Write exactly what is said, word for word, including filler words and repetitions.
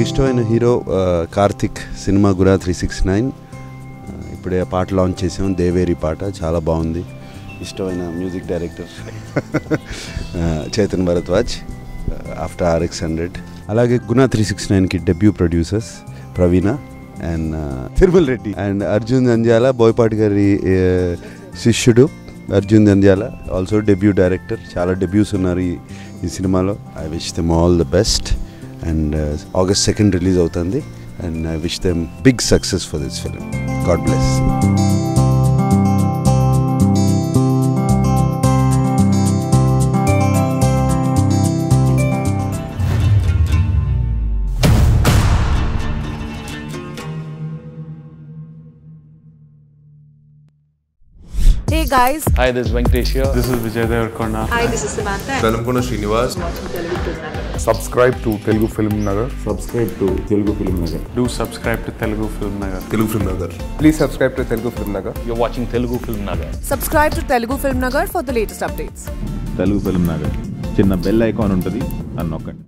ఇష్టమైన hero Karthik. Cinema గురా three six nine ఇప్పుడే పాట లాంచ్ చేసాం. దేవేరి పాట చాలా బాగుంది. ఇష్టమైన music director Chetan Bhardwaj after RX hundred. అలాగే గుణ త్రీ సిక్స్ నైన్కి debut producers Praveena and Tirumal Reddy and Arjun Jandhyala, Boyapati గారి శిష్యుడు Arjun Jandhyala, also debut director. చాలా డెబ్యూస్ ఉన్నారు ఈ ఈ సినిమాలో. I wish them all the best. And August second release అవుతుంది. And I wish them big success for this film. God bless. Hey guys. Hi, this is Venkatesh here. This is Vijay Devarkonda. Hi, this is Samantha. Velamkona Srinivas. Subscribe to Telugu Film Nagar. Subscribe to Telugu Film Nagar. Do subscribe to Telugu Film Nagar. Telugu Film Nagar. Please subscribe to Telugu Film Nagar. You're watching Telugu Film Nagar. Subscribe to Telugu Film Nagar for the latest updates. Telugu Film Nagar. చిన్న bell icon ఉంటుంది, అన్నొక్కండి.